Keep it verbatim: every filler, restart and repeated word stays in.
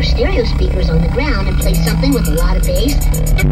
our stereo speakers on the ground and play something with a lot of bass,